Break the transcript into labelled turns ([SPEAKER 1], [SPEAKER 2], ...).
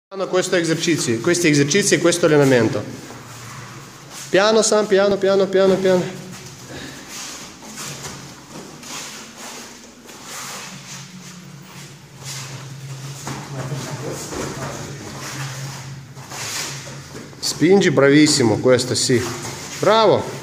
[SPEAKER 1] Questi esercizi e questo allenamento. Piano Sam, piano. Spingi, bravissimo, questo sì. Bravo!